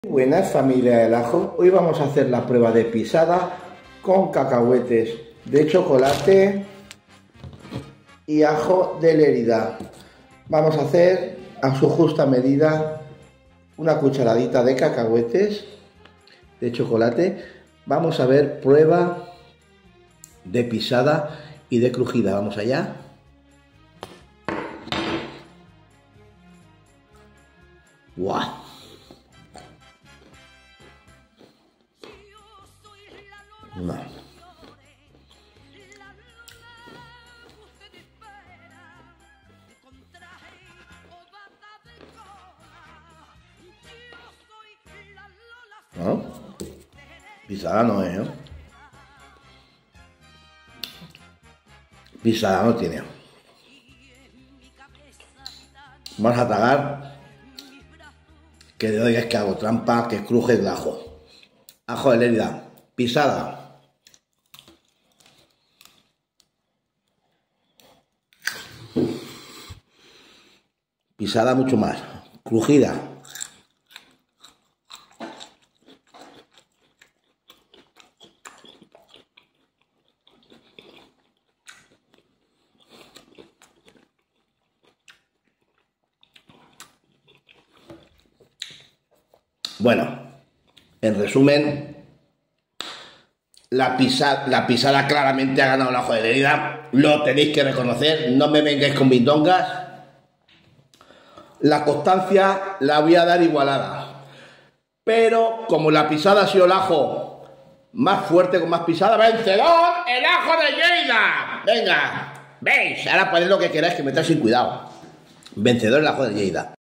Buenas, familia del ajo. Hoy vamos a hacer la prueba de pisada con cacahuetes de chocolate y ajo de Lérida. Vamos a hacer a su justa medida una cucharadita de cacahuetes de chocolate. Vamos a ver prueba de pisada y de crujida. Vamos allá. ¡Guau! No. ¿No? Pisada no es, ¿no? Pisada no tiene. Vamos a tragar. Que de hoy es que hago trampa, que cruje el ajo. Ajo de Lérida. Pisada. Pisada mucho más. Crujida. Bueno, en resumen, la pisada claramente ha ganado el ajo de Lérida. Lo tenéis que reconocer. No me vengáis con mindongas. La constancia la voy a dar igualada. Pero como la pisada ha sido el ajo más fuerte, con más pisada, ¡vencedor el ajo de Lleida! Venga, veis, ahora poned lo que queráis, que me trae sin cuidado. Vencedor el ajo de Lleida.